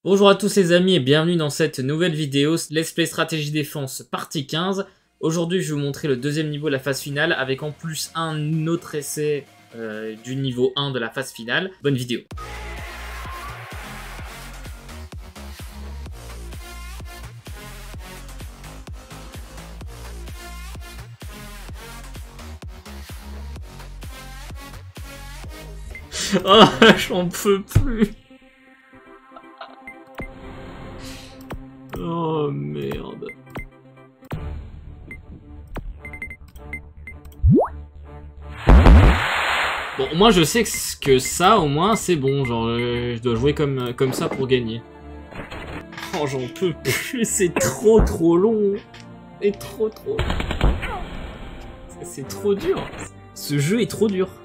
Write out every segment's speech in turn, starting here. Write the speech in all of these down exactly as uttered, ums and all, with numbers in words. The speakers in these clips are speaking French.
Bonjour à tous les amis et bienvenue dans cette nouvelle vidéo Let's Play Stratégie Défense partie quinze. Aujourd'hui je vais vous montrer le deuxième niveau de la phase finale avec en plus un autre essai euh, du niveau un de la phase finale. Bonne vidéo. Oh, j'en peux plus. Oh merde. Bon, moi je sais que ça au moins c'est bon, genre euh, je dois jouer comme, comme ça pour gagner. Oh j'en peux plus, c'est trop trop long. C'est trop trop. C'est trop dur. Ce jeu est trop dur.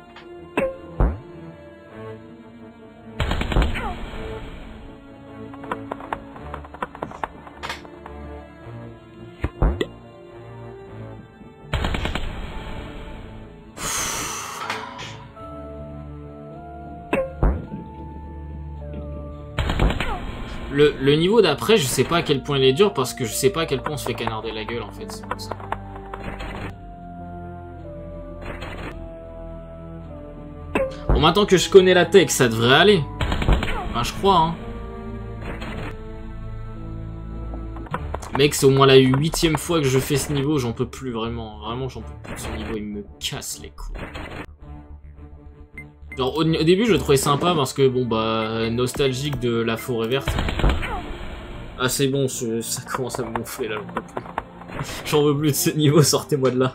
Le, le niveau d'après, je sais pas à quel point il est dur parce que je sais pas à quel point on se fait canarder la gueule en fait, c'est pour ça. Bon, maintenant que je connais la tech, ça devrait aller. Enfin, je crois, hein. Mec, c'est au moins la huitième fois que je fais ce niveau, j'en peux plus vraiment. Vraiment, j'en peux plus de ce niveau, il me casse les couilles. Genre, au, au début, je le trouvais sympa parce que, bon, bah, nostalgique de la forêt verte. Ah, c'est bon, ça commence à me gonfler, là, j'en peux plus. J'en veux plus de ce niveau, sortez-moi de là.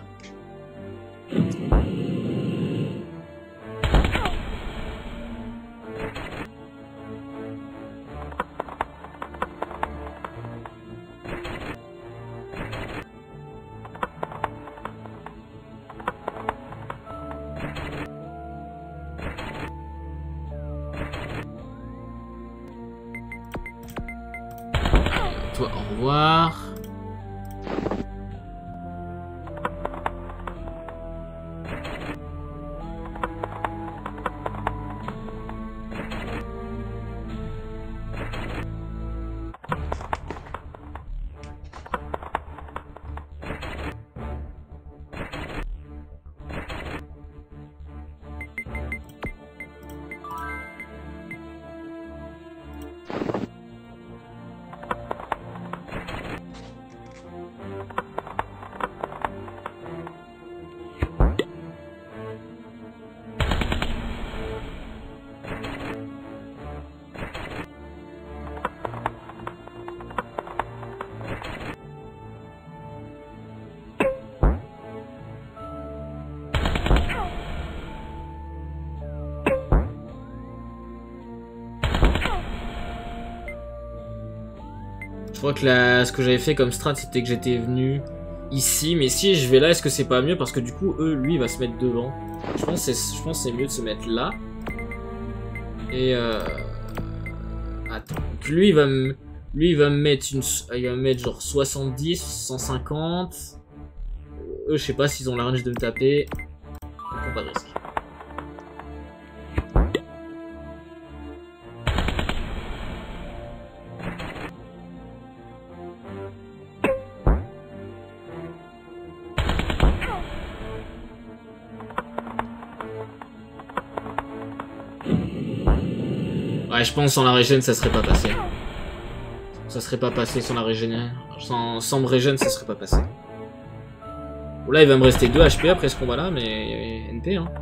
Toi, au revoir. Je crois que la... ce que j'avais fait comme strat, c'était que j'étais venu ici. Mais si je vais là, est-ce que c'est pas mieux? Parce que du coup, eux, lui, il va se mettre devant. Je pense que c'est mieux de se mettre là. Et euh... attends. Donc lui, il va me... Lui, il va me mettre une... Il va me mettre genre soixante-dix, cent cinquante. Eux, je sais pas s'ils ont la range de me taper. On prend pas de risque. Ouais, je pense sans la régène, ça serait pas passé. Ça serait pas passé sans la régène. Sans, sans me régène, ça serait pas passé. Bon, là, il va me rester deux H P après ce combat-là, mais N P, hein.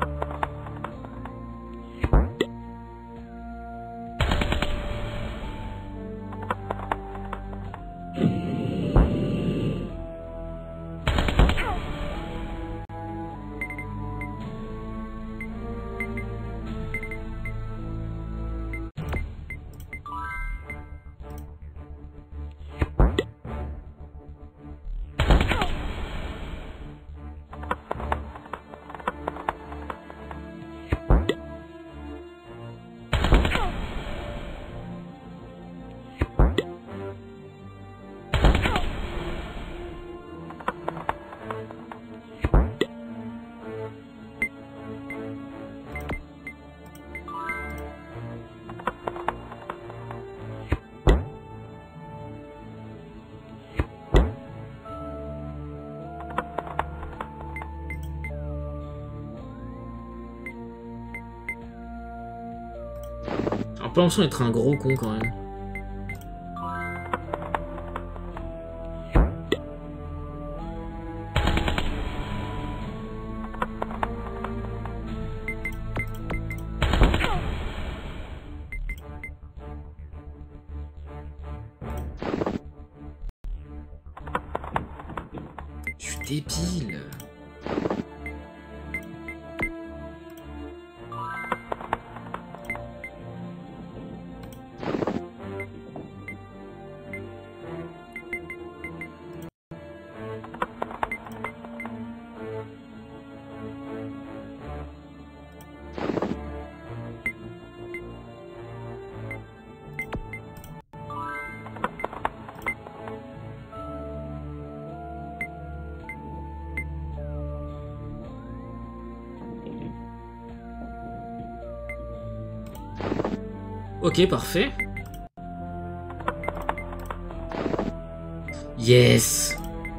pas l'impression d'être un gros con quand même. Je suis débile. Ok, parfait. Yes.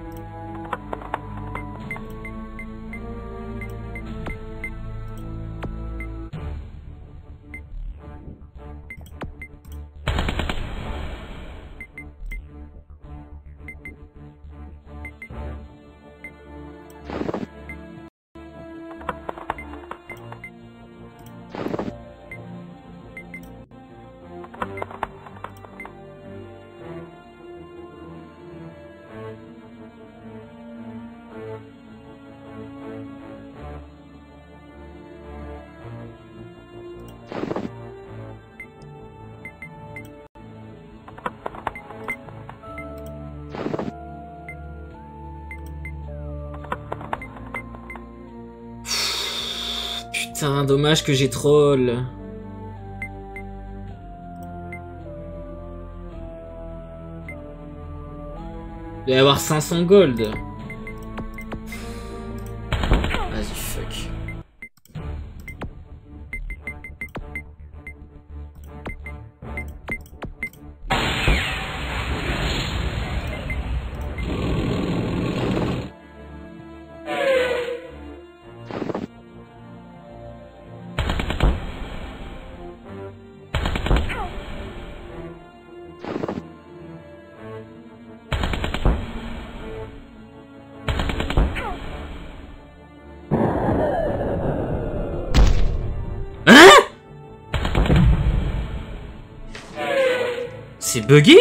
Putain, dommage que j'ai troll. Il va y avoir cinq cents gold. Vas-y, fuck. C'est bugué?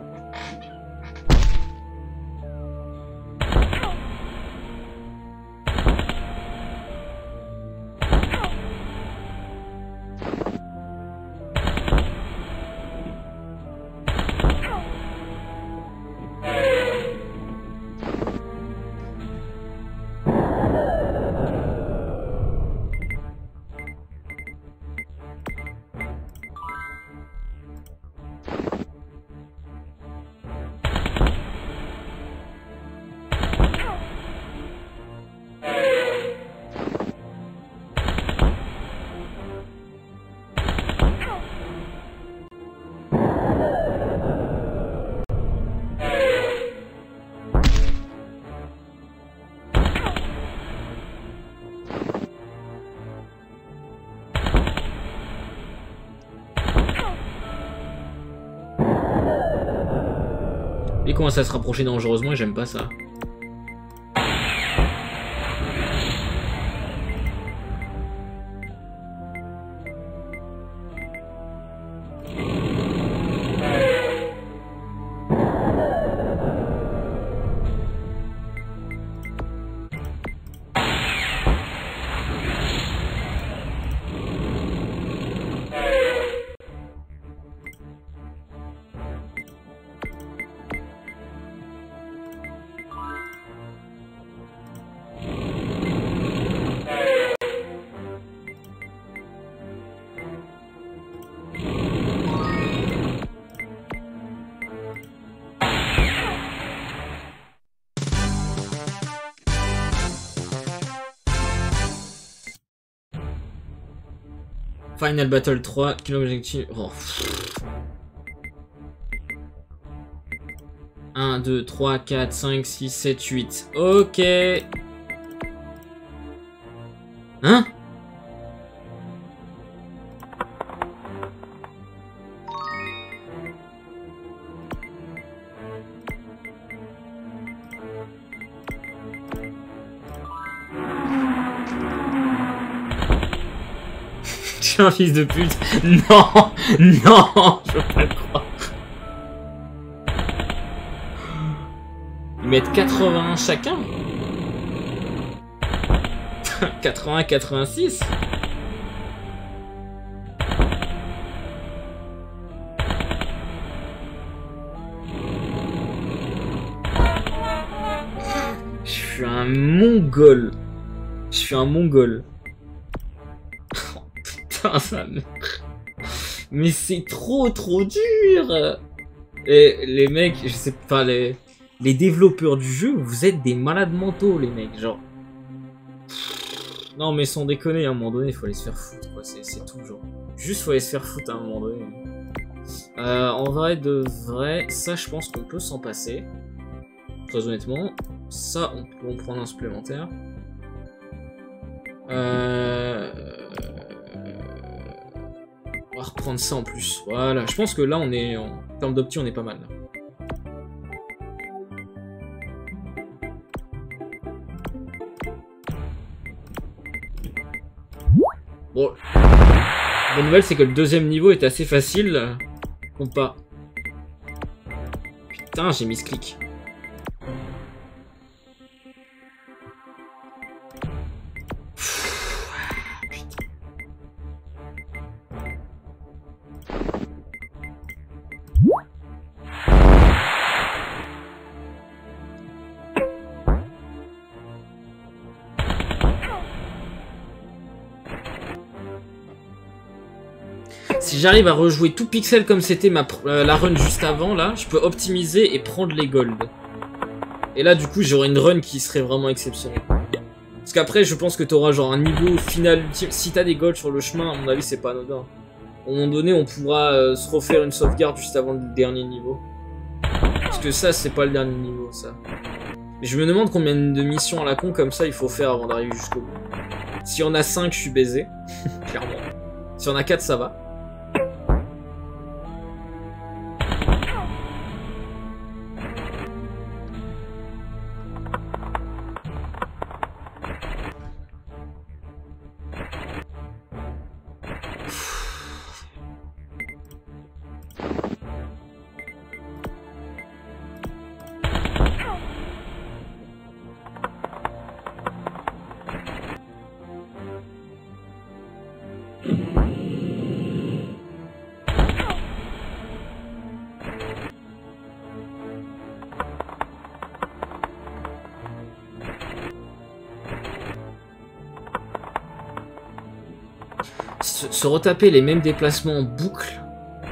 Il commence à se rapprocher dangereusement et j'aime pas ça. Final Battle trois, quel objectif? Oh. un, deux, trois, quatre, cinq, six, sept, huit. Ok. Hein? suis un fils de pute. Non, non, je peux pas le croire. Ils mettent quatre-vingts chacun. quatre-vingts quatre-vingt-six. Je suis un mongol. Je suis un mongol. Oh, putain, ça me... Mais c'est trop trop dur. Et les mecs, je sais pas, les... les développeurs du jeu, vous êtes des malades mentaux, les mecs, genre. Non mais sans déconner, à un moment donné, il faut aller se faire foutre, quoi, c'est tout, genre. Juste faut aller se faire foutre à un moment donné. Euh, en vrai de vrai, ça je pense qu'on peut s'en passer. Très honnêtement, ça on peut en prendre un supplémentaire. Euh... On va reprendre ça en plus. Voilà, je pense que là on est, en termes d'opti, on est pas mal. Là. Bon, la bonne nouvelle c'est que le deuxième niveau est assez facile. Compas. Putain, j'ai mis ce clic. Si j'arrive à rejouer tout pixel comme c'était ma euh, la run juste avant, là, je peux optimiser et prendre les golds. Et là, du coup, j'aurai une run qui serait vraiment exceptionnelle. Parce qu'après, je pense que tu auras genre un niveau final ultime. Si t'as des golds sur le chemin, à mon avis, c'est pas anodin. À un moment donné, on pourra euh, se refaire une sauvegarde juste avant le dernier niveau. Parce que ça, c'est pas le dernier niveau, ça. Mais je me demande combien de missions à la con comme ça il faut faire avant d'arriver jusqu'au bout. Si on a cinq, je suis baisé. Clairement. Si on a quatre, ça va. Se, se retaper les mêmes déplacements en boucle.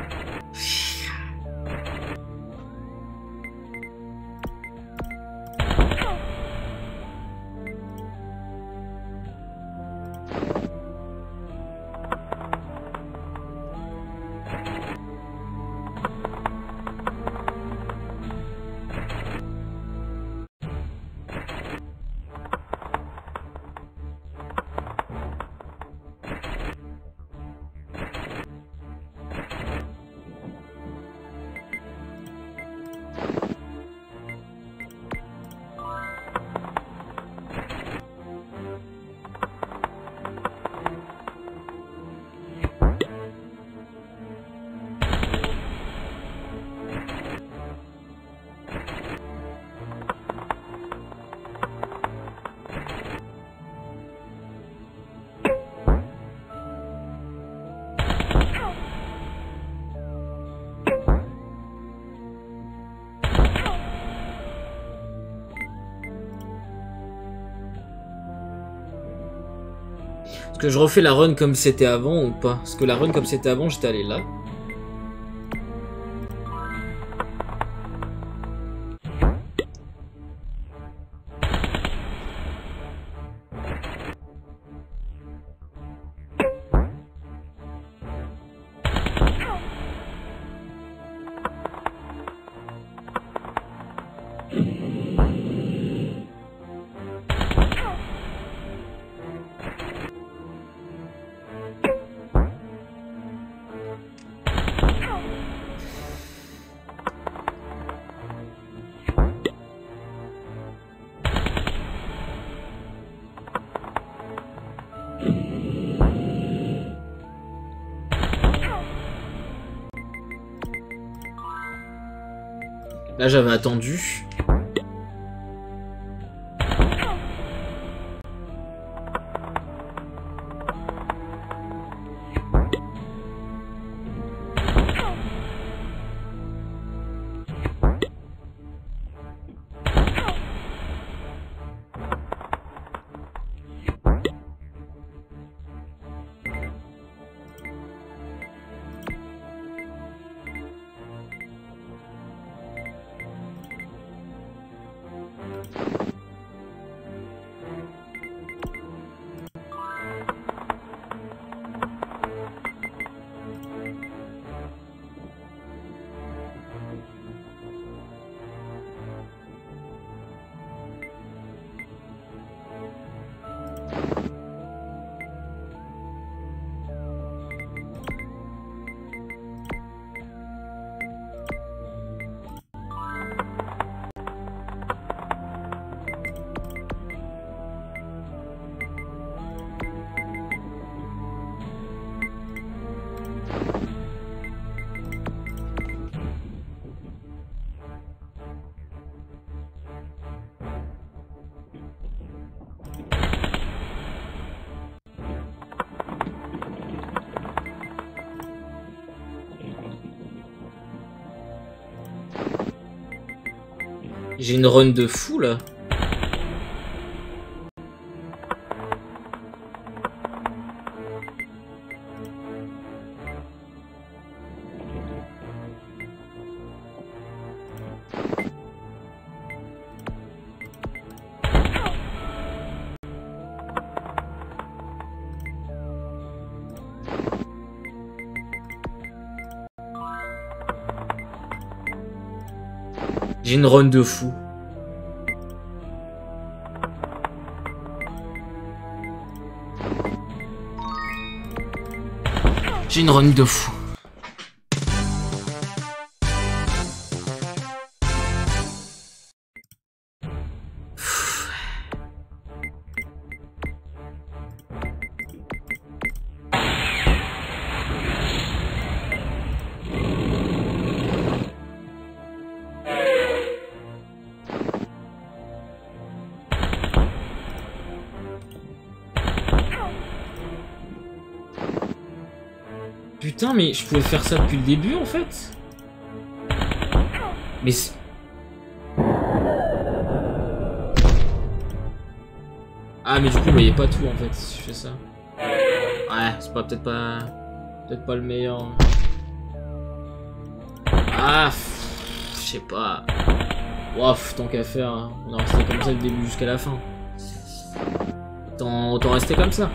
Est-ce que je refais la run comme c'était avant ou pas? Parce que la run comme c'était avant, j'étais allé là. Là, j'avais attendu. J'ai une run de fou là. J'ai une run de fou. J'ai une run de fou. Putain, mais je pouvais faire ça depuis le début en fait. Mais c'est... Ah mais du coup vous voyez pas tout en fait si je fais ça. Ouais, c'est pas peut-être pas... Peut-être pas le meilleur. Ah, je sais pas. Ouf, tant qu'à faire, hein. On a resté comme ça du début jusqu'à la fin. Autant, autant rester comme ça.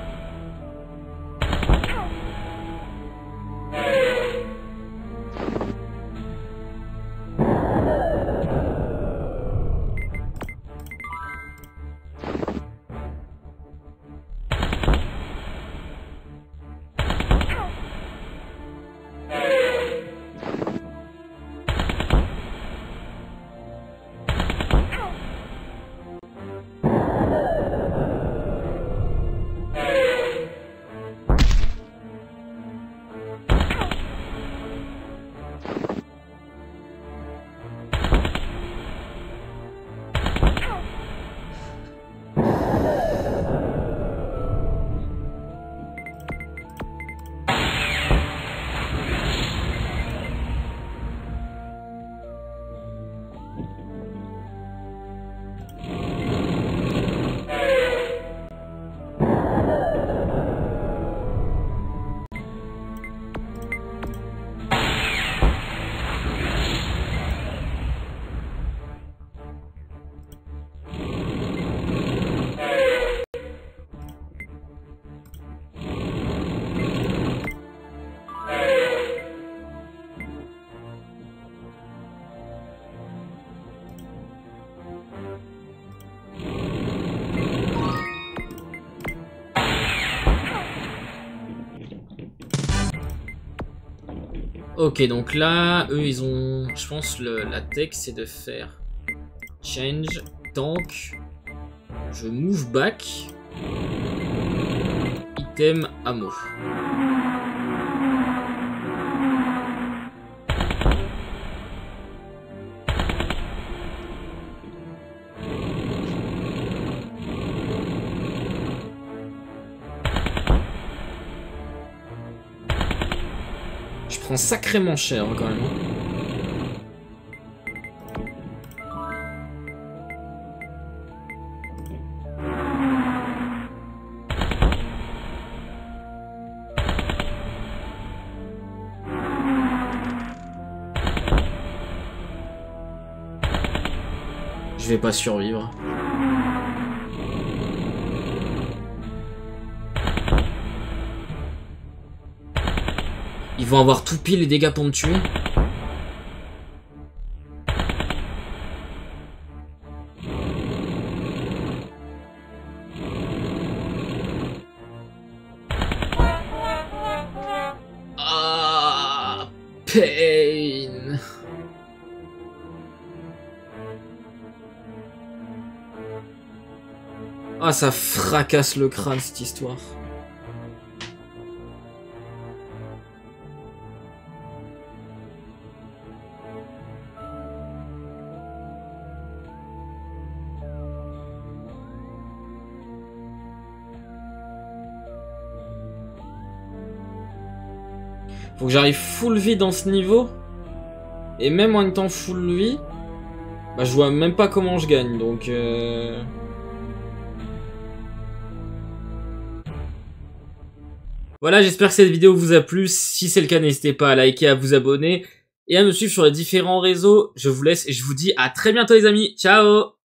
Ok, donc là, eux, ils ont... Je pense le, la tech, c'est de faire change, tank, je move back, item, ammo. prend sacrément cher hein, quand même. Je vais pas survivre. Ils vont avoir tout pile les dégâts pour me tuer. Ah, pain. Ah, ça fracasse le crâne cette histoire. Faut que j'arrive full vie dans ce niveau. Et même en étant full vie, bah je vois même pas comment je gagne, donc euh... Voilà, j'espère que cette vidéo vous a plu. Si c'est le cas, n'hésitez pas à liker, à vous abonner et à me suivre sur les différents réseaux. Je vous laisse et je vous dis à très bientôt les amis. Ciao!